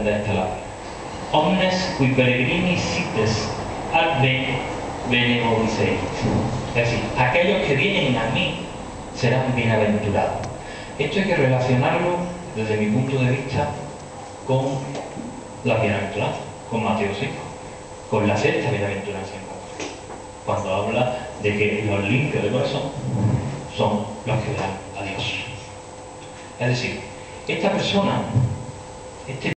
entender esta labor. Omnes qui peregrini sites ad me benevolisseit. Es decir, aquellos que vienen a mí serán bienaventurados. Esto hay que relacionarlo, desde mi punto de vista, con la bienaventuranza, con Mateo 5, con la sexta bienaventuranza en concreto, cuando habla de que los limpios de corazón son los que verán a Dios. Es decir, esta persona, este